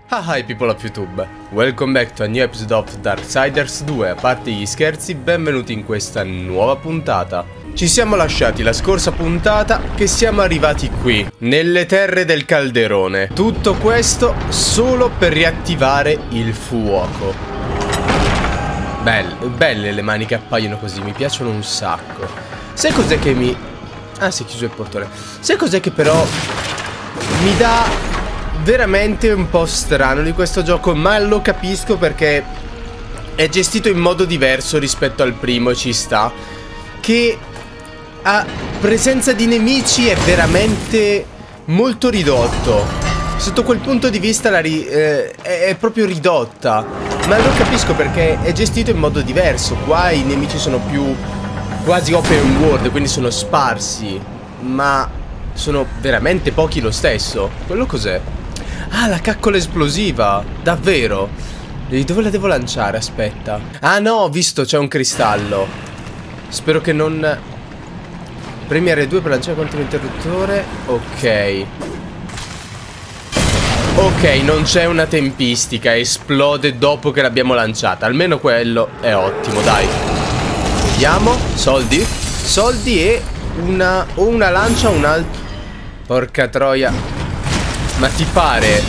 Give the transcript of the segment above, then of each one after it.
Hi people of YouTube, welcome back to a new episode of Darksiders 2. A parte gli scherzi, benvenuti in questa nuova puntata. Ci siamo lasciati la scorsa puntata che siamo arrivati qui, nelle terre del calderone. Tutto questo solo per riattivare il fuoco. Belle le mani che appaiono così, mi piacciono un sacco. Sai cos'è che mi... Ah, si è chiuso il portone. Sai cos'è che però mi dà veramente un po' strano di questo gioco, ma lo capisco perché è gestito in modo diverso rispetto al primo, ci sta, che a presenza di nemici è veramente molto ridotto. Sotto quel punto di vista è proprio ridotta, ma lo capisco perché è gestito in modo diverso. Qua i nemici sono più quasi open world, quindi sono sparsi, ma sono veramente pochi lo stesso. Quello cos'è? Ah, la caccola esplosiva! Davvero? Dove la devo lanciare? Aspetta. Ah no, ho visto, c'è un cristallo. Spero che non... Premi R2 per lanciare contro l'interruttore. Ok. Ok, non c'è una tempistica. Esplode dopo che l'abbiamo lanciata. Almeno quello è ottimo, dai. Vediamo. Soldi. Soldi e una... o una lancia o un'altra... Porca troia. Ma ti pare?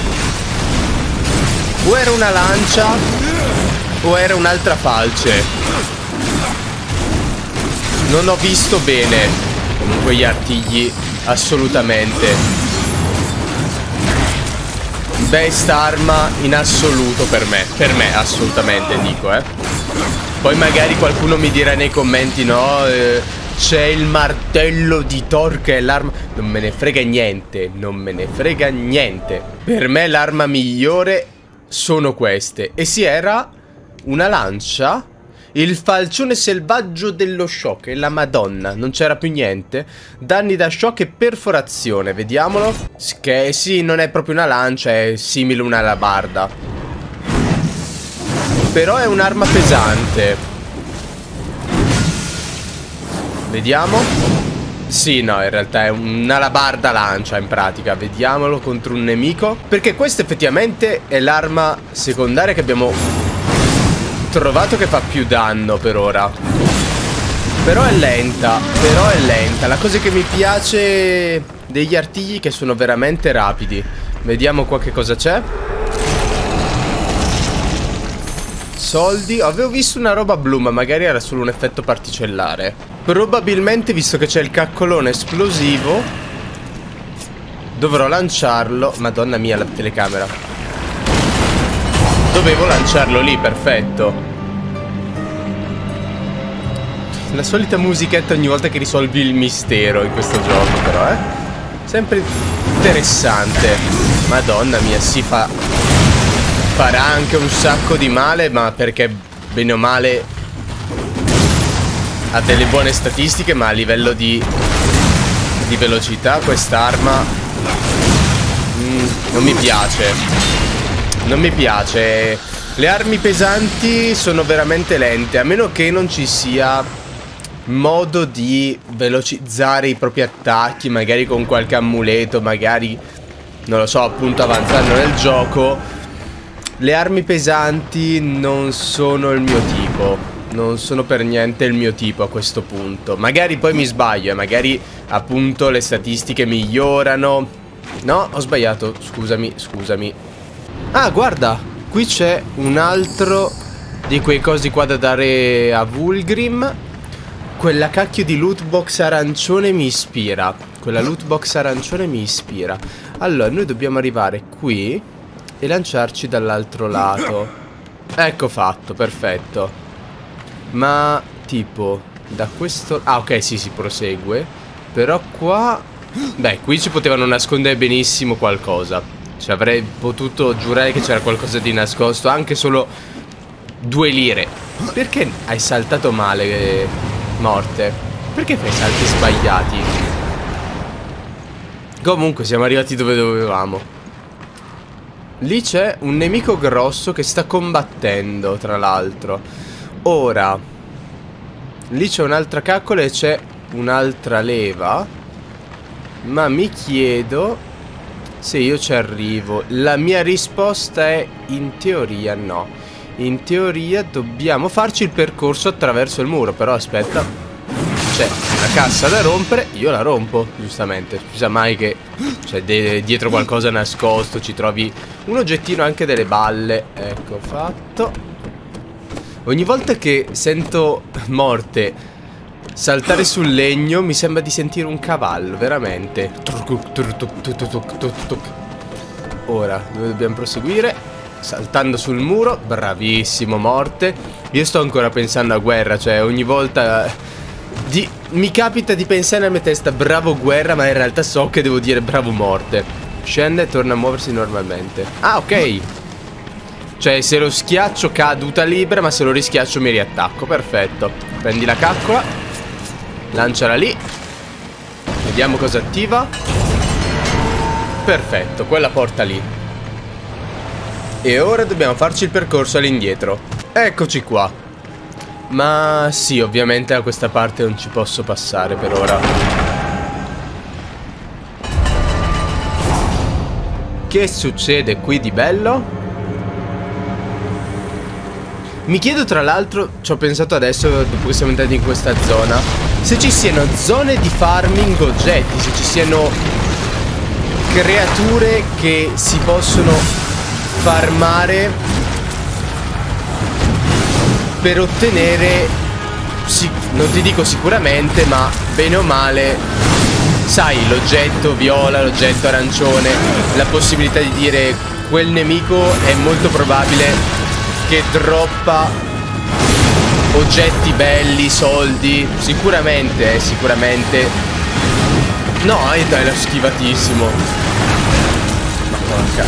O era una lancia o era un'altra falce? Non ho visto bene. Comunque gli artigli assolutamente. Best arma in assoluto per me. Per me assolutamente dico, Poi magari qualcuno mi dirà nei commenti, no, c'è il martello di Thor che è l'arma... Non me ne frega niente, non me ne frega niente. Per me l'arma migliore sono queste. E si era una lancia, il falcione selvaggio dello shock e la madonna, non c'era più niente. Danni da shock e perforazione, vediamolo. Che sì, non è proprio una lancia, è simile a una alabarda. Però è un'arma pesante. Vediamo. Sì, no, in realtà è un'alabarda lancia in pratica. Vediamolo contro un nemico. Perché questa effettivamente è l'arma secondaria che abbiamo trovato che fa più danno per ora. Però è lenta. Però è lenta. La cosa che mi piace degli artigli è che sono veramente rapidi. Vediamo qua che cosa c'è. Soldi. Avevo visto una roba blu, ma magari era solo un effetto particellare. Probabilmente, visto che c'è il caccolone esplosivo, dovrò lanciarlo. Madonna mia, la telecamera. Dovevo lanciarlo lì, perfetto. La solita musichetta ogni volta che risolvi il mistero in questo gioco, però, sempre interessante. Madonna mia, si fa... Farà anche un sacco di male, ma perché bene o male ha delle buone statistiche, ma a livello di velocità quest'arma non mi piace. Non mi piace. Le armi pesanti sono veramente lente, a meno che non ci sia modo di velocizzare i propri attacchi, magari con qualche amuleto, magari, non lo so, appunto avanzando nel gioco. Le armi pesanti non sono il mio tipo. Non sono per niente il mio tipo a questo punto. Magari poi mi sbaglio, magari appunto le statistiche migliorano. No, ho sbagliato, scusami, scusami. Ah, guarda, qui c'è un altro di quei cosi qua da dare a Vulgrim. Quella cacchio di loot box arancione mi ispira. Quella loot box arancione mi ispira. Allora, noi dobbiamo arrivare qui e lanciarci dall'altro lato. Ecco fatto, perfetto. Ma tipo da questo... Ah ok, sì, si prosegue. Però qua... Beh, qui ci potevano nascondere benissimo qualcosa. Ci avrei potuto giurare che c'era qualcosa di nascosto. Anche solo 2 lire. Perché hai saltato male, morte? Perché fai salti sbagliati? Comunque siamo arrivati dove dovevamo. Lì c'è un nemico grosso che sta combattendo, tra l'altro. Ora, lì c'è un'altra caccola e c'è un'altra leva. Ma mi chiedo Se io ci arrivo, la mia risposta è in teoria no. In teoria dobbiamo farci il percorso attraverso il muro. Però aspetta, c'è una cassa da rompere, io la rompo, giustamente. Scusa mai che c'è dietro qualcosa nascosto, ci trovi un oggettino, anche delle balle. Ecco fatto. Ogni volta che sento morte saltare sul legno mi sembra di sentire un cavallo, veramente. Ora, dove dobbiamo proseguire? Saltando sul muro, bravissimo morte. Io sto ancora pensando a guerra, cioè ogni volta mi capita di pensare nella mia testa bravo guerra, ma in realtà so che devo dire bravo morte. Scende e torna a muoversi normalmente. Ah, ok. Cioè se lo schiaccio caduta libera, ma se lo rischiaccio mi riattacco. Perfetto. Prendi la caccola, lanciala lì. Vediamo cosa attiva. Perfetto, quella porta lì. E ora dobbiamo farci il percorso all'indietro. Eccoci qua. Ma sì, ovviamente da questa parte non ci posso passare per ora. Che succede qui di bello? Mi chiedo tra l'altro, ci ho pensato adesso dopo che siamo entrati in questa zona, se ci siano zone di farming oggetti, se ci siano creature che si possono farmare per ottenere, non ti dico sicuramente, ma bene o male, sai, l'oggetto viola, l'oggetto arancione, la possibilità di dire quel nemico è molto probabile che droppa oggetti belli, soldi. Sicuramente, sicuramente. No, dai, l'ho schivatissimo. Ma porca.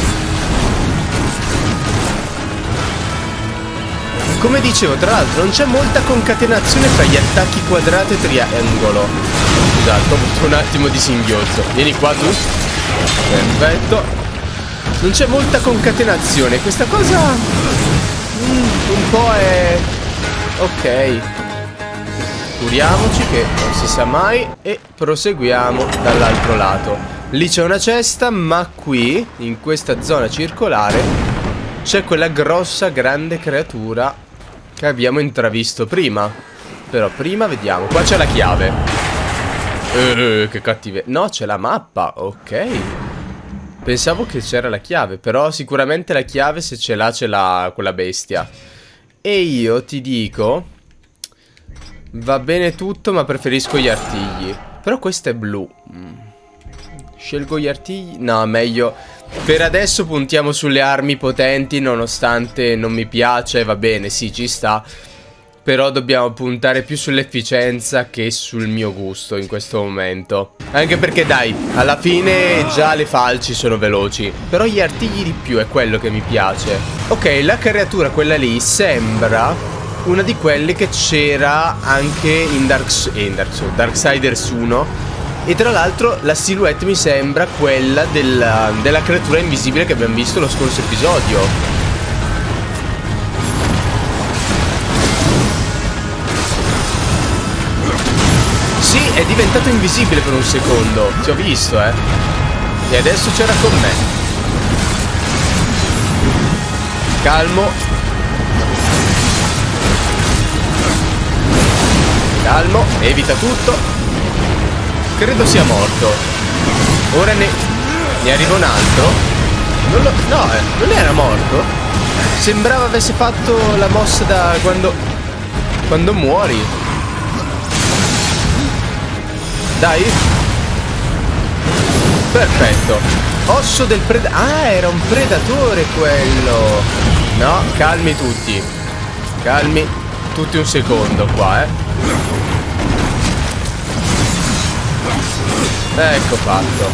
Come dicevo, tra l'altro non c'è molta concatenazione fra gli attacchi quadrato e triangolo. Scusate, ho avuto un attimo di singhiozzo. Vieni qua tu. Perfetto. Non c'è molta concatenazione. Questa cosa un po' è... ok. Curiamoci che non si sa mai. E proseguiamo dall'altro lato. Lì c'è una cesta, ma qui, in questa zona circolare, c'è quella grossa, grande creatura che abbiamo intravisto prima. Però prima vediamo. Qua c'è la chiave. Che cattive... no, c'è la mappa. Ok. Pensavo che c'era la chiave, però sicuramente la chiave se ce l'ha quella bestia. E io ti dico, va bene tutto, ma preferisco gli artigli. Però questo è blu. Scelgo gli artigli? No, meglio. Per adesso puntiamo sulle armi potenti, nonostante non mi piace, va bene, sì, ci sta. Però dobbiamo puntare più sull'efficienza che sul mio gusto in questo momento. Anche perché dai, alla fine già le falci sono veloci, però gli artigli di più è quello che mi piace. Ok, la creatura, quella lì, sembra una di quelle che c'era anche in Darksiders 1. E tra l'altro la silhouette mi sembra quella della creatura invisibile che abbiamo visto lo scorso episodio. Sì, è diventato invisibile per un secondo. Ti ho visto, E adesso c'era con me. Calmo. Calmo, evita tutto. Credo sia morto. Ora ne arriva un altro. No, non era morto. Sembrava avesse fatto la mossa da quando muori. Dai. Perfetto. Osso del predatore. Ah, era un predatore quello. No, calmi tutti. Calmi tutti un secondo qua, Ecco fatto.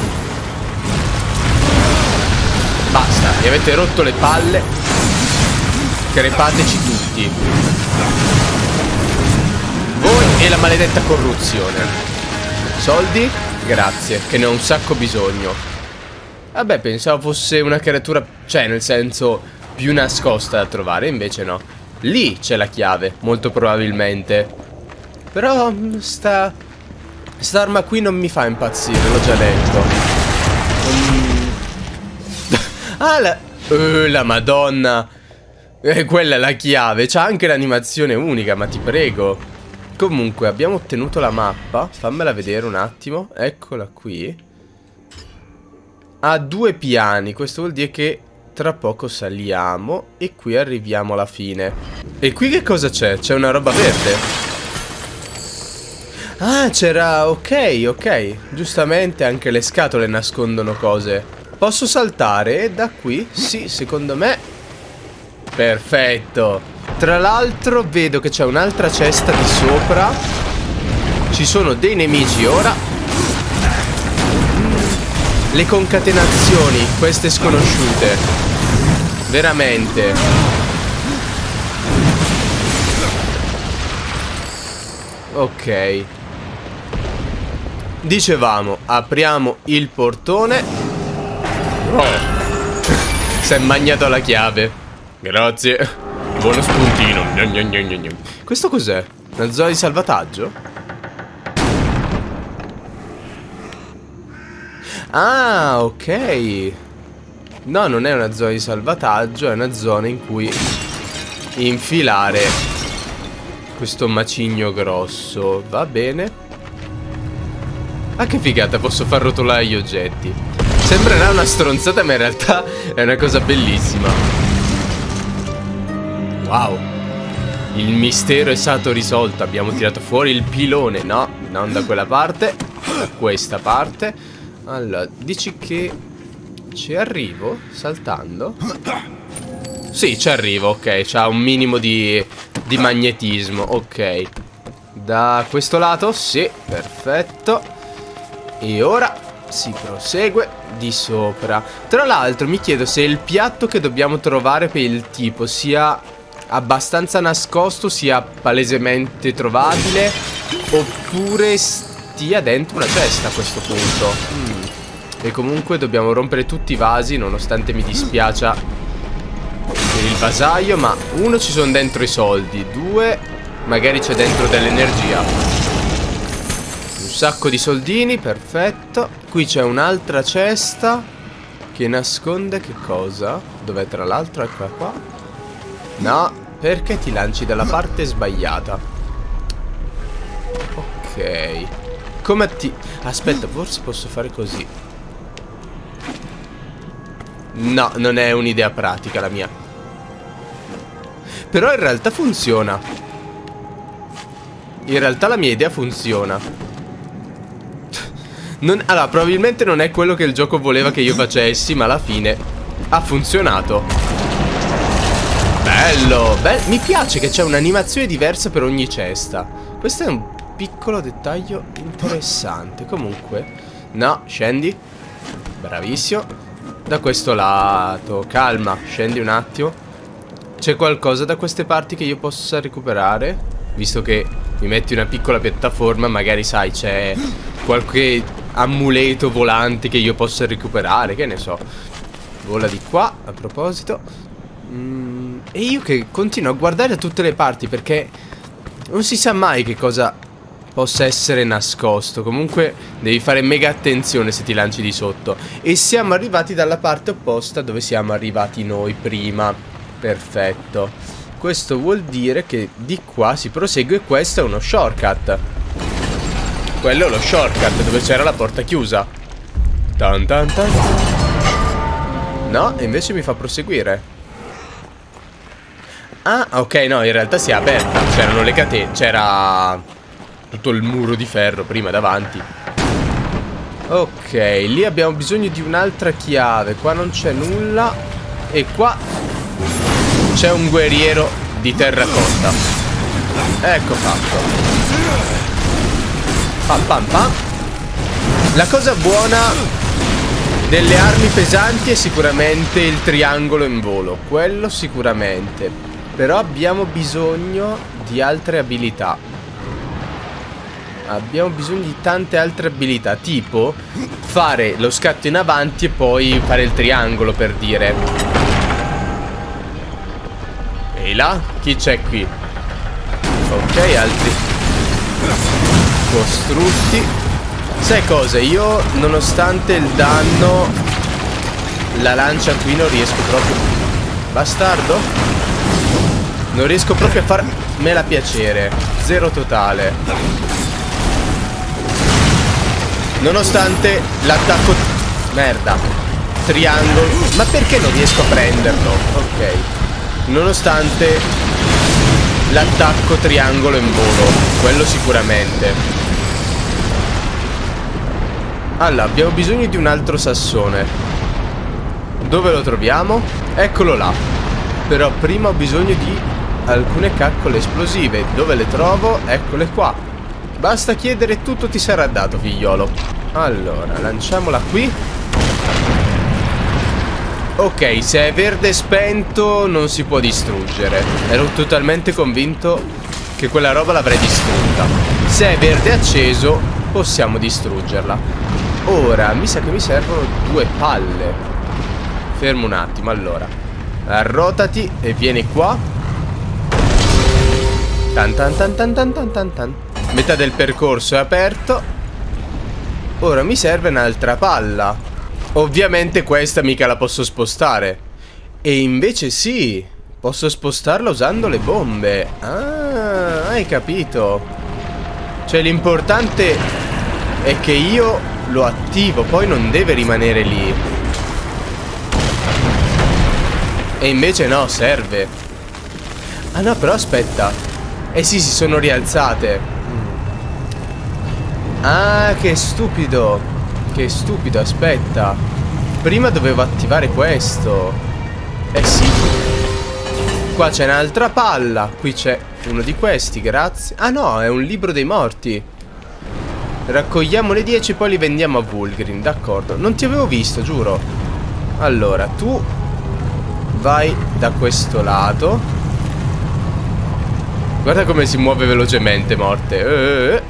Basta, mi avete rotto le palle. Crepateci tutti. Voi e la maledetta corruzione. Soldi? Grazie, che ne ho un sacco bisogno. Vabbè, pensavo fosse una creatura, cioè nel senso più nascosta da trovare, invece no. Lì c'è la chiave, molto probabilmente. Però sta arma qui non mi fa impazzire, l'ho già detto. Ah, la madonna. Quella è la chiave. C'ha anche l'animazione unica, ma ti prego. Comunque, abbiamo ottenuto la mappa. Fammela vedere un attimo. Eccola qui. Ha 2 piani. Questo vuol dire che tra poco saliamo e qui arriviamo alla fine. E qui che cosa c'è? C'è una roba verde. Ah, c'era... Ok, ok. Giustamente anche le scatole nascondono cose. Posso saltare da qui? Sì, secondo me. Perfetto. Tra l'altro vedo che c'è un'altra cesta di sopra. Ci sono dei nemici ora. Le concatenazioni, queste sconosciute. Veramente. Ok. Dicevamo, apriamo il portone. Oh. Si è magnato la chiave. Grazie. Buono spuntino. Questo cos'è? Una zona di salvataggio? Ah, ok. No, non è una zona di salvataggio, è una zona in cui infilare questo macigno grosso. Va bene. Ah, che figata, posso far rotolare gli oggetti. Sembrerà una stronzata, ma in realtà è una cosa bellissima. Wow. Il mistero è stato risolto. Abbiamo tirato fuori il pilone. No, non da quella parte, da questa parte. Allora, dici che ci arrivo saltando? Sì, ci arrivo, ok. C'ha un minimo di magnetismo, ok. Da questo lato, sì, perfetto. E ora si prosegue di sopra. Tra l'altro mi chiedo se il piatto che dobbiamo trovare per il tipo sia abbastanza nascosto, sia palesemente trovabile, oppure stia dentro una cesta a questo punto. E comunque dobbiamo rompere tutti i vasi, nonostante mi dispiaccia per il vasaio. Ma 1, ci sono dentro i soldi. 2, magari c'è dentro dell'energia. Un sacco di soldini, perfetto. Qui c'è un'altra cesta che nasconde che cosa? Dov'è tra l'altro? Eccola qua. No, perché ti lanci dalla parte sbagliata? Ok. Come ti... Aspetta, forse posso fare così. No, non è un'idea pratica la mia. Però in realtà funziona. In realtà la mia idea funziona. Allora, probabilmente non è quello che il gioco voleva che io facessi, ma alla fine ha funzionato. Bello. Mi piace che c'è un'animazione diversa per ogni cesta. Questo è un piccolo dettaglio interessante. Comunque, no, scendi. Bravissimo. Da questo lato, calma, scendi un attimo. C'è qualcosa da queste parti che io possa recuperare? Visto che mi metti una piccola piattaforma, magari sai, c'è qualche amuleto volante che io possa recuperare, che ne so. Vola di qua, a proposito. E io che continuo a guardare da tutte le parti, perché non si sa mai che cosa possa essere nascosto. Comunque devi fare mega attenzione se ti lanci di sotto. E siamo arrivati dalla parte opposta dove siamo arrivati noi prima. Perfetto. Questo vuol dire che di qua si prosegue e questo è uno shortcut. Quello è lo shortcut dove c'era la porta chiusa. Tan tan tan. No, invece mi fa proseguire. Ah, ok, no, in realtà si è aperta. C'erano le catene, c'era tutto il muro di ferro prima davanti. Ok, lì abbiamo bisogno di un'altra chiave. Qua non c'è nulla. E qua c'è un guerriero di terracotta. Ecco fatto. Pam pam pam. La cosa buona delle armi pesanti è sicuramente il triangolo in volo. Quello sicuramente. Però abbiamo bisogno di altre abilità. Abbiamo bisogno di tante altre abilità. Tipo fare lo scatto in avanti e poi fare il triangolo, per dire. E là? Chi c'è qui? Ok, altri costrutti. Sai cosa? Io, nonostante il danno la lancia qui non riesco proprio. Bastardo. Non riesco proprio a farmela piacere. Zero totale. Nonostante l'attacco. Merda. Triangolo. Ma perché non riesco a prenderlo? Ok. Nonostante l'attacco triangolo in volo. Quello sicuramente. Allora, abbiamo bisogno di un altro sassone. Dove lo troviamo? Eccolo là. Però prima ho bisogno di alcune caccole esplosive. Dove le trovo? Eccole qua. Basta chiedere e tutto ti sarà dato, figliolo. Allora, lanciamola qui. Ok, se è verde spento non si può distruggere. Ero totalmente convinto che quella roba l'avrei distrutta. Se è verde acceso possiamo distruggerla. Ora, mi sa che mi servono 2 palle. Fermo un attimo, allora. Arrotati e vieni qua. Tan tan tan tan tan tan tan tan. Metà del percorso è aperto. Ora mi serve un'altra palla. Ovviamente questa mica la posso spostare. E invece sì, posso spostarla usando le bombe. Ah, hai capito. Cioè l'importante è che io lo attivo, poi non deve rimanere lì. E invece no, serve. Ah no, però aspetta. Eh sì, si sono rialzate. Ah, che stupido. Che stupido, aspetta. Prima dovevo attivare questo. Eh sì. Qua c'è un'altra palla. Qui c'è uno di questi, grazie. Ah no, è un libro dei morti. Raccogliamo le 10 e poi li vendiamo a Vulgrim, d'accordo. Non ti avevo visto, giuro. Allora, tu vai da questo lato. Guarda come si muove velocemente, morte.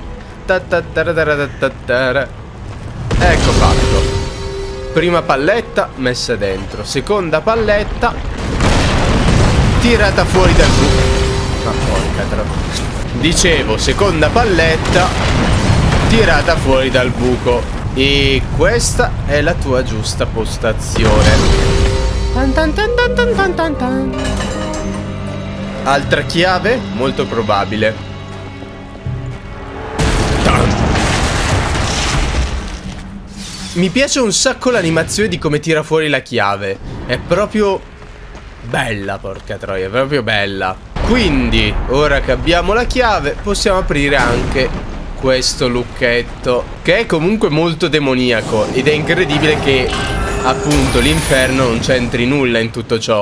Ecco fatto. Prima palletta messa dentro. Seconda palletta tirata fuori dal buco. Ma porca troia. Dicevo, seconda palletta tirata fuori dal buco. E questa è la tua giusta postazione. Tan tan tan tan tan tan tan tan. Altra chiave? Molto probabile. Mi piace un sacco l'animazione di come tira fuori la chiave. È proprio bella, porca troia, è proprio bella. Quindi, ora che abbiamo la chiave, possiamo aprire anche questo lucchetto, che è comunque molto demoniaco. Ed è incredibile che, appunto, l'inferno non c'entri nulla in tutto ciò.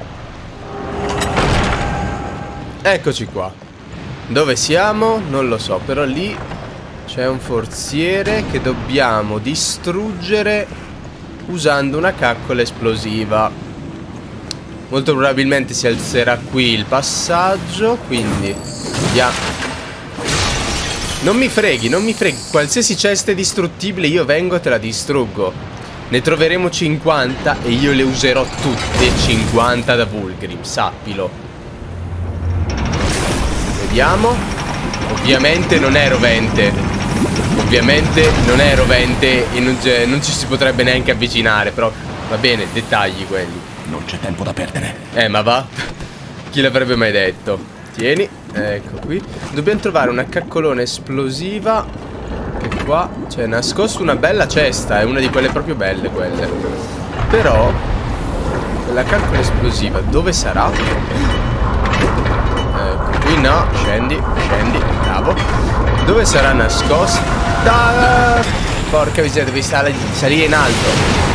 Eccoci qua. Dove siamo? Non lo so, però lì c'è un forziere che dobbiamo distruggere usando una caccola esplosiva. Molto probabilmente si alzerà qui il passaggio, quindi non mi freghi, non mi freghi. Qualsiasi cesta è distruttibile io vengo e te la distruggo. Ne troveremo 50 e io le userò tutte 50 da Vulgrim, sappilo. Vediamo. Ovviamente non è rovente. Ovviamente non è rovente e non ci si potrebbe neanche avvicinare. Però va bene, dettagli quelli. Non c'è tempo da perdere. Ma va. Chi l'avrebbe mai detto? Tieni, ecco qui. Dobbiamo trovare una caccolona esplosiva. Che qua c'è nascosto una bella cesta. È una di quelle proprio belle quelle. Però la caccola esplosiva dove sarà? Ecco qui, no. Scendi, scendi, bravo. Dove sarà nascosta? Porca miseria, devi salire in alto.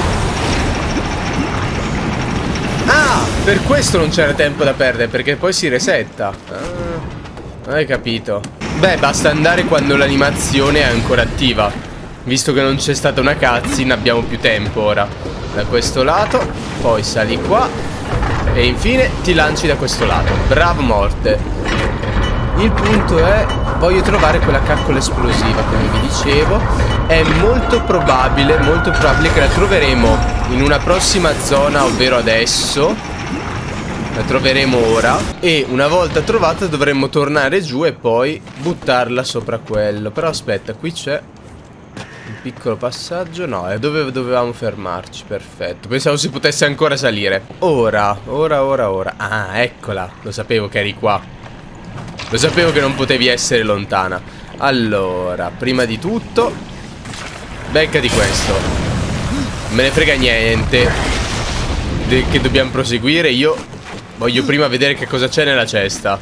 Ah, per questo non c'era tempo da perdere, perché poi si resetta. Ah, hai capito. Beh, basta andare quando l'animazione è ancora attiva. Visto che non c'è stata una cutscene, abbiamo più tempo ora. Da questo lato, poi sali qua e infine ti lanci da questo lato. Bravo, morte. Il punto è, voglio trovare quella caccola esplosiva, come vi dicevo. È molto probabile che la troveremo in una prossima zona, ovvero adesso. La troveremo ora. E una volta trovata dovremmo tornare giù e poi buttarla sopra quello. Però aspetta, qui c'è Un piccolo passaggio. No, è dove dovevamo fermarci. Perfetto. Pensavo si potesse ancora salire. Ora. Ah, eccola. Lo sapevo che eri qua. Lo sapevo che non potevi essere lontana. Allora, prima di tutto, beccati questo. Non me ne frega niente che dobbiamo proseguire. Io voglio prima vedere che cosa c'è nella cesta.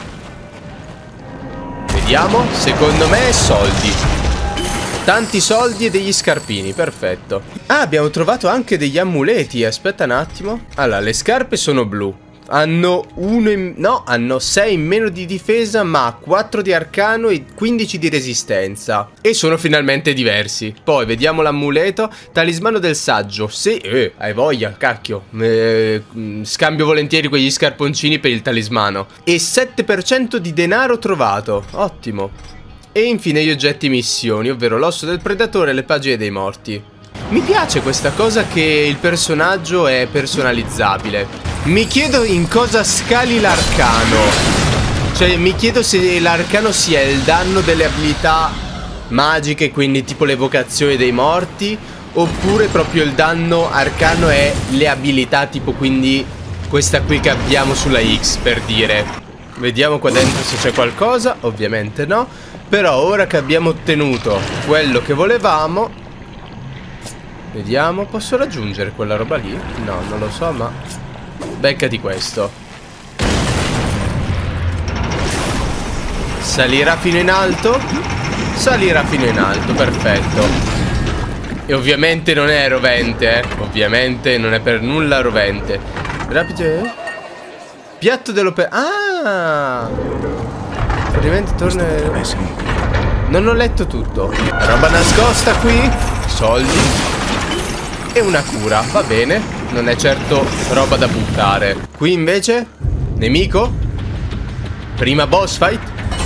Vediamo. Secondo me soldi. Tanti soldi e degli scarpini. Perfetto. Ah, abbiamo trovato anche degli amuleti. Aspetta un attimo. Allora, le scarpe sono blu. Hanno hanno 6 in meno di difesa, ma 4 di arcano e 15 di resistenza. E sono finalmente diversi. Poi vediamo l'amuleto. Talismano del saggio. Sì, hai voglia, cacchio. Scambio volentieri quegli scarponcini per il talismano. E 7% di denaro trovato. Ottimo. E infine gli oggetti missioni, ovvero l'osso del predatore e le pagine dei morti. Mi piace questa cosa che il personaggio è personalizzabile. Mi chiedo in cosa scali l'arcano. Cioè, mi chiedo se l'arcano sia il danno delle abilità magiche, quindi tipo l'evocazione dei morti, oppure proprio il danno arcano è le abilità, tipo quindi questa qui che abbiamo sulla X, per dire. Vediamo qua dentro se c'è qualcosa. Ovviamente no. Però ora che abbiamo ottenuto quello che volevamo, vediamo, posso raggiungere quella roba lì? No, non lo so, ma beccati questo. Salirà fino in alto? Salirà fino in alto, perfetto. E ovviamente non è rovente, ovviamente non è per nulla rovente. Rapido. Piatto Ah! Praticamente torna. Non ho letto tutto. Roba nascosta qui. Soldi. E una cura, va bene. Non è certo roba da buttare. Qui invece, nemico. Prima boss fight.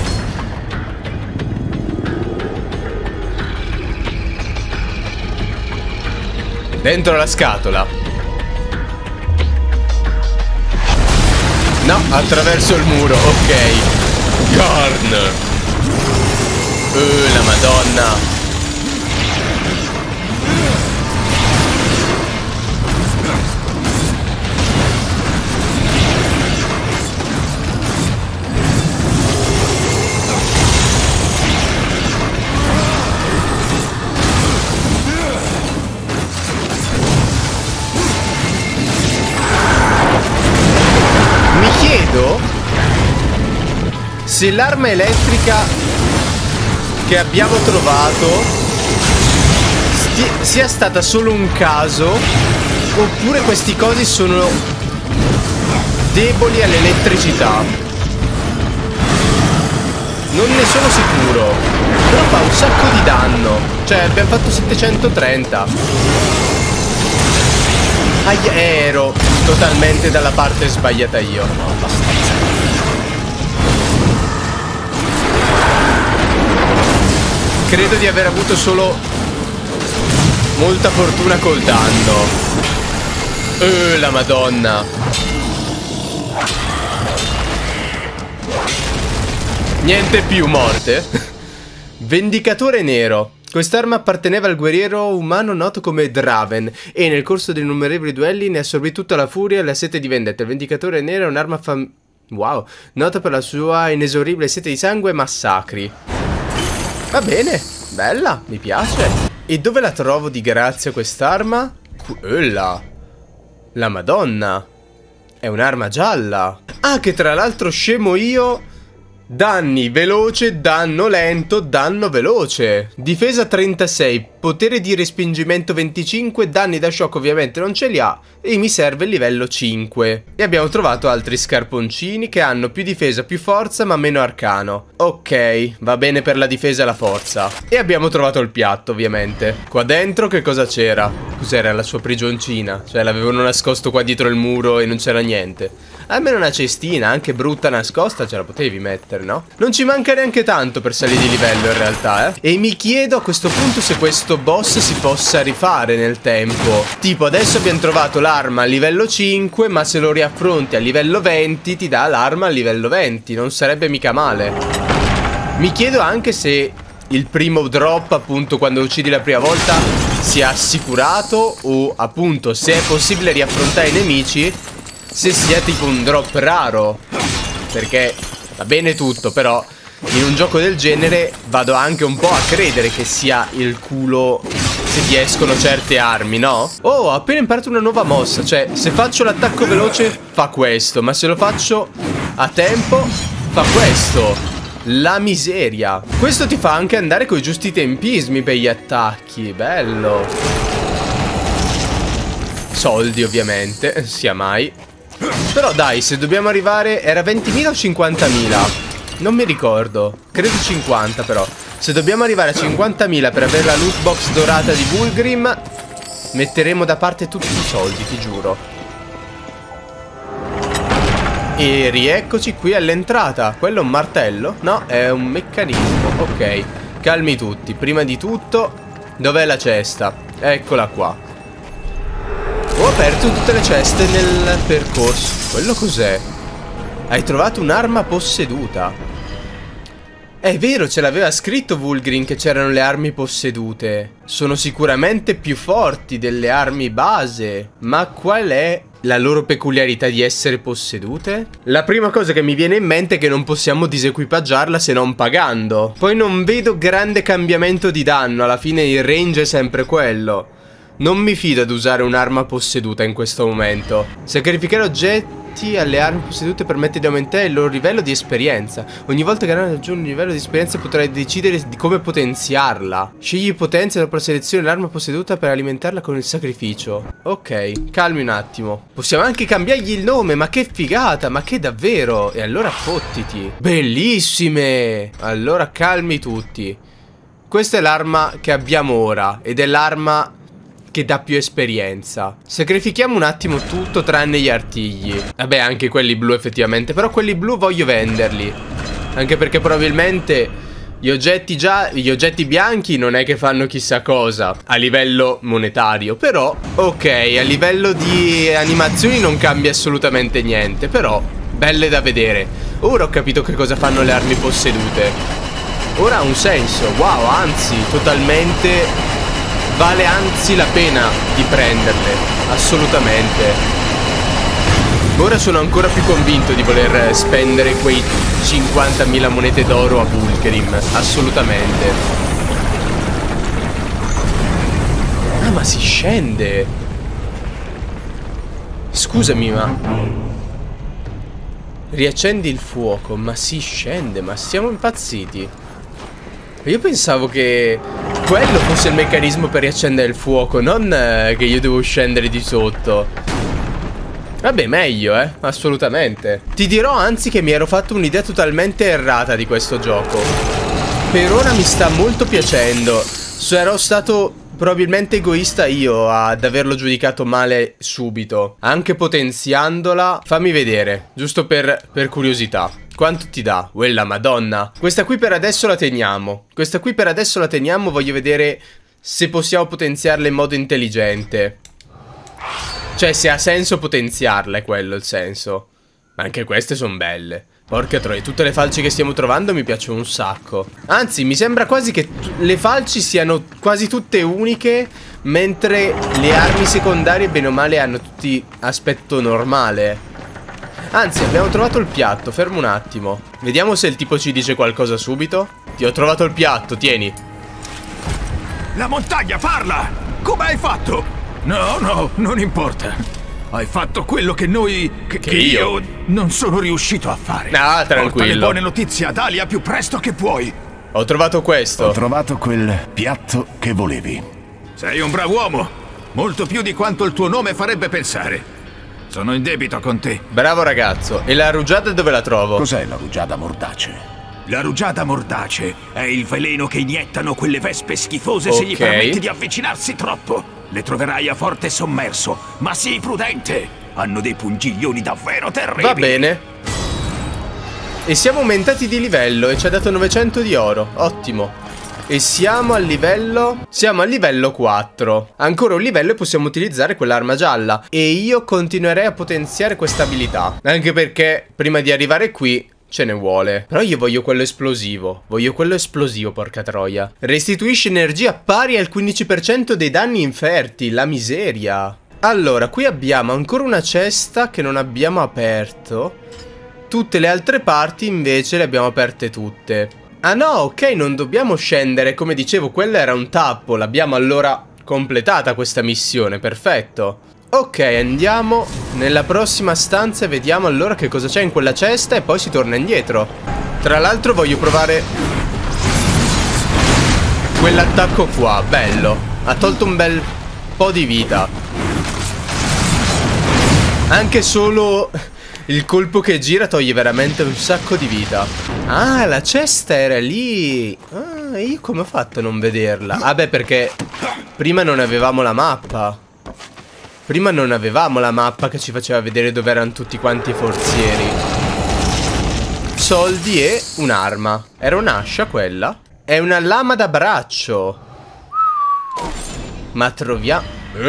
Dentro la scatola. No, attraverso il muro, ok. Garn. La madonna. Mi chiedo se l'arma elettrica che abbiamo trovato sia stata solo un caso, oppure questi cosi sono deboli all'elettricità. Non ne sono sicuro. Però fa un sacco di danno. Cioè abbiamo fatto 730. Ero totalmente dalla parte sbagliata io. No, abbastanza. Credo di aver avuto solo molta fortuna col danno. La madonna. Niente più morte. Vendicatore nero. Quest'arma apparteneva al guerriero umano noto come Draven e nel corso di innumerevoli duelli ne assorbì tutta la furia e la sete di vendetta. Il Vendicatore nero è un'arma nota per la sua inesauribile sete di sangue e massacri. Va bene, bella, mi piace. E dove la trovo di grazia quest'arma? Quella. La madonna. È un'arma gialla. Ah, che tra l'altro scemo io. Danni veloce, danno lento, danno veloce. Difesa 36, potere di respingimento 25, danni da shock ovviamente non ce li ha. E mi serve il livello 5. E abbiamo trovato altri scarponcini che hanno più difesa, più forza ma meno arcano. Ok, va bene per la difesa e la forza. E abbiamo trovato il piatto ovviamente. Qua dentro che cosa c'era? Cos'era la sua prigioncina? Cioè l'avevano nascosto qua dietro il muro e non c'era niente. Almeno una cestina, anche brutta nascosta, ce la potevi mettere, no? Non ci manca neanche tanto per salire di livello in realtà, E mi chiedo a questo punto se questo boss si possa rifare nel tempo. Tipo, adesso abbiamo trovato l'arma a livello 5, ma se lo riaffronti a livello 20 ti dà l'arma a livello 20. Non sarebbe mica male. Mi chiedo anche se il primo drop, appunto, quando uccidi la prima volta sia assicurato, o appunto se è possibile riaffrontare i nemici, se sia tipo un drop raro. Perché va bene tutto, però in un gioco del genere vado anche un po' a credere che sia il culo se ti escono certe armi, no? Oh, ho appena imparato una nuova mossa. Cioè, se faccio l'attacco veloce fa questo, ma se lo faccio a tempo fa questo. La miseria. Questo ti fa anche andare coi giusti tempismi per gli attacchi. Bello. Soldi, ovviamente, sia mai. Però dai, se dobbiamo arrivare... Era 20.000 o 50.000? Non mi ricordo. Credo 50 però. Se dobbiamo arrivare a 50.000 per avere la loot box dorata di Vulgrim, metteremo da parte tutti i soldi, ti giuro. E rieccoci qui all'entrata. Quello è un martello? No, è un meccanismo. Ok, calmi tutti. Prima di tutto, dov'è la cesta? Eccola qua. Ho aperto tutte le ceste nel percorso. Quello cos'è? Hai trovato un'arma posseduta. È vero, ce l'aveva scritto Vulgrim che c'erano le armi possedute. Sono sicuramente più forti delle armi base. Ma qual è la loro peculiarità di essere possedute? La prima cosa che mi viene in mente è che non possiamo disequipaggiarla se non pagando. Poi non vedo grande cambiamento di danno. Alla fine il range è sempre quello. Non mi fido ad usare un'arma posseduta in questo momento. Sacrificare oggetti alle armi possedute permette di aumentare il loro livello di esperienza. Ogni volta che raggiunge un livello di esperienza potrai decidere di come potenziarla. Scegli potenzia dopo la selezione dell'arma posseduta per alimentarla con il sacrificio. Ok, calmi un attimo. Possiamo anche cambiargli il nome, ma che figata, ma che davvero. E allora fottiti. Bellissime. Allora calmi tutti. Questa è l'arma che abbiamo ora ed è l'arma che dà più esperienza. Sacrifichiamo un attimo tutto tranne gli artigli. Vabbè, anche quelli blu effettivamente. Però quelli blu voglio venderli. Anche perché probabilmente gli oggetti bianchi non è che fanno chissà cosa a livello monetario. Però, ok, a livello di animazioni non cambia assolutamente niente. Però, belle da vedere. Ora ho capito che cosa fanno le armi possedute. Ora ha un senso. Wow, anzi, totalmente... Vale anzi la pena di prenderle, assolutamente. Ora sono ancora più convinto di voler spendere quei 50.000 monete d'oro a Vulgrim, assolutamente. Ah, ma si scende. Scusami, ma... Riaccendi il fuoco, ma si scende, ma siamo impazziti. Io pensavo che quello fosse il meccanismo per riaccendere il fuoco, non che io devo scendere di sotto. Vabbè, meglio, assolutamente. Ti dirò anzi che mi ero fatto un'idea totalmente errata di questo gioco. Per ora mi sta molto piacendo. Sarò stato probabilmente egoista io ad averlo giudicato male subito. Anche potenziandola. Fammi vedere, giusto per curiosità. Quanto ti dà? Quella madonna. Questa qui per adesso la teniamo. Questa qui per adesso la teniamo. Voglio vedere se possiamo potenziarla in modo intelligente. Cioè se ha senso potenziarla, è quello il senso. Ma anche queste sono belle. Porca troia, tutte le falci che stiamo trovando mi piacciono un sacco. Anzi, mi sembra quasi che le falci siano quasi tutte uniche, mentre le armi secondarie bene o male hanno tutti aspetto normale. Anzi, abbiamo trovato il piatto, fermo un attimo. Vediamo se il tipo ci dice qualcosa subito. Ti ho trovato il piatto, tieni. La montagna parla! Come hai fatto? No, non importa. Hai fatto quello che noi... che io non sono riuscito a fare. Ah, tranquillo. Porta le buone notizie ad Alia più presto che puoi. Ho trovato questo. Ho trovato quel piatto che volevi. Sei un bravo uomo. Molto più di quanto il tuo nome farebbe pensare. Sono in debito con te. Bravo ragazzo. E la rugiada dove la trovo? Cos'è la rugiada mordace? La rugiada mordace è il veleno che iniettano quelle vespe schifose se gli permetti di avvicinarsi troppo. Le troverai a Forte Sommerso, ma sii prudente. Hanno dei pungiglioni davvero terribili. Va bene. E siamo aumentati di livello e ci ha dato 900 di oro. Ottimo. E siamo al livello... Siamo al livello 4. Ancora un livello e possiamo utilizzare quell'arma gialla. E io continuerei a potenziare questa abilità. Anche perché prima di arrivare qui ce ne vuole. Però io voglio quello esplosivo. Voglio quello esplosivo, porca troia. Restituisce energia pari al 15% dei danni inferti. La miseria. Allora, qui abbiamo ancora una cesta che non abbiamo aperto. Tutte le altre parti invece le abbiamo aperte tutte. Ah no, ok, non dobbiamo scendere. Come dicevo, quello era un tappo. L'abbiamo allora completata questa missione. Perfetto. Ok, andiamo nella prossima stanza e vediamo allora che cosa c'è in quella cesta e poi si torna indietro. Tra l'altro voglio provare quell'attacco qua. Bello. Ha tolto un bel po' di vita. Anche solo il colpo che gira toglie veramente un sacco di vita. Ah, la cesta era lì. Ah, io come ho fatto a non vederla? Ah beh, perché prima non avevamo la mappa. Prima non avevamo la mappa che ci faceva vedere dove erano tutti quanti i forzieri. Soldi e un'arma. Era un'ascia quella? È una lama da braccio. Ma troviamo...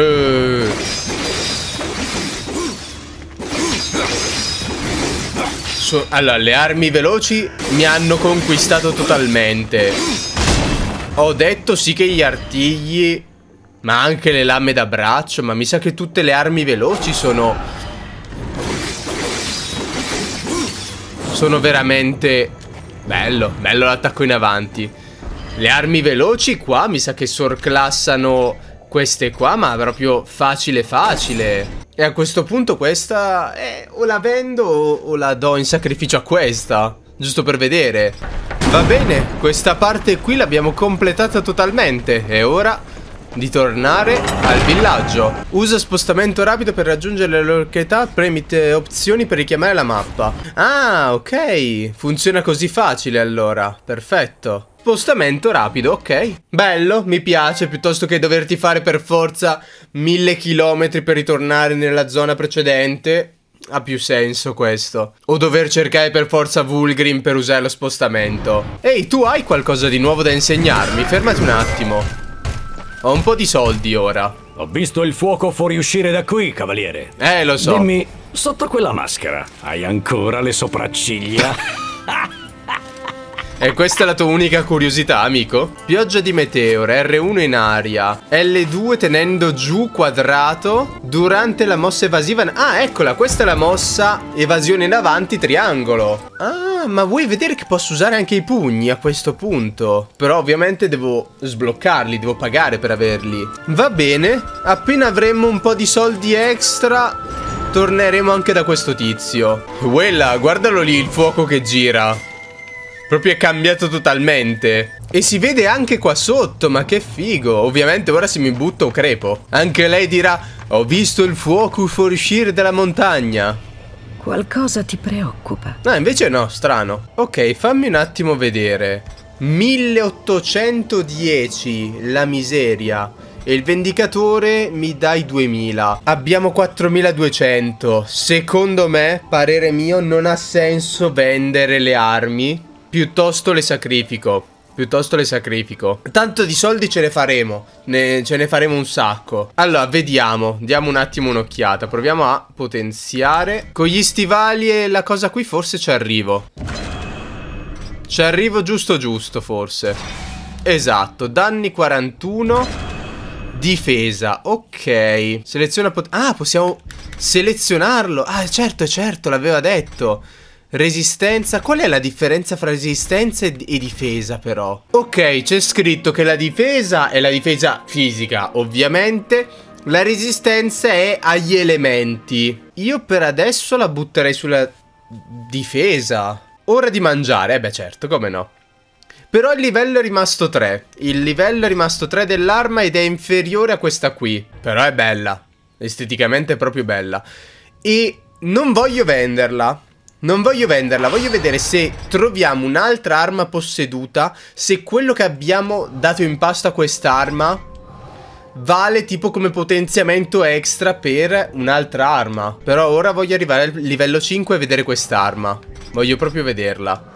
Allora, le armi veloci mi hanno conquistato totalmente. Ho detto sì che gli artigli, ma anche le lame da braccio. Ma mi sa che tutte le armi veloci sono veramente... Bello l'attacco in avanti. Le armi veloci qua mi sa che sorclassano queste qua, ma proprio facile. E a questo punto questa o la vendo o la do in sacrificio a questa, giusto per vedere. Va bene, questa parte qui l'abbiamo completata totalmente. È ora di tornare al villaggio. Usa spostamento rapido per raggiungere le località. Premi opzioni per richiamare la mappa. Ah, ok. Funziona così facile allora. Perfetto. Spostamento rapido, ok. Bello, mi piace. Piuttosto che doverti fare per forza 1000 chilometri per ritornare nella zona precedente. Ha più senso questo. O dover cercare per forza Vulgrim per usare lo spostamento. Ehi, tu hai qualcosa di nuovo da insegnarmi? Fermati un attimo. Ho un po' di soldi ora. Ho visto il fuoco fuoriuscire da qui, cavaliere. Lo so. Dimmi, sotto quella maschera, hai ancora le sopracciglia? E questa è la tua unica curiosità, amico? Pioggia di meteore, R1 in aria, L2 tenendo giù quadrato durante la mossa evasiva. Ah, eccola, questa è la mossa evasione in avanti triangolo. Ah, ma vuoi vedere che posso usare anche i pugni a questo punto? Però ovviamente devo sbloccarli, devo pagare per averli. Va bene, appena avremo un po' di soldi extra torneremo anche da questo tizio. Quella, guardalo lì il fuoco che gira. Proprio è cambiato totalmente. E si vede anche qua sotto, ma che figo. Ovviamente ora se mi butto crepo. Anche lei dirà: ho visto il fuoco fuoriuscire dalla montagna. Qualcosa ti preoccupa? No, invece no, strano. Ok, fammi un attimo vedere. 1810, la miseria. E il vendicatore mi dai 2000. Abbiamo 4200. Secondo me, parere mio, non ha senso vendere le armi. Piuttosto le sacrifico. Tanto di soldi ce ne faremo. Ce ne faremo un sacco. Allora, vediamo. Diamo un attimo un'occhiata. Proviamo a potenziare. Con gli stivali e la cosa qui forse ci arrivo. Ci arrivo giusto forse. Esatto. Danni 41. Difesa. Ok. Seleziona possiamo selezionarlo. Ah, certo, l'aveva detto. Resistenza. Qual è la differenza fra resistenza e difesa però? Ok, c'è scritto che la difesa è la difesa fisica, ovviamente. La resistenza è agli elementi. Io per adesso la butterei sulla difesa. Ora di mangiare, beh certo, come no. Però il livello è rimasto 3. Il livello è rimasto 3 dell'arma ed è inferiore a questa qui. Però è bella. Esteticamente è proprio bella. E non voglio venderla. Voglio vedere se troviamo un'altra arma posseduta, se quello che abbiamo dato in pasto a quest'arma vale tipo come potenziamento extra per un'altra arma. Però ora voglio arrivare al livello 5 e vedere quest'arma. Voglio proprio vederla.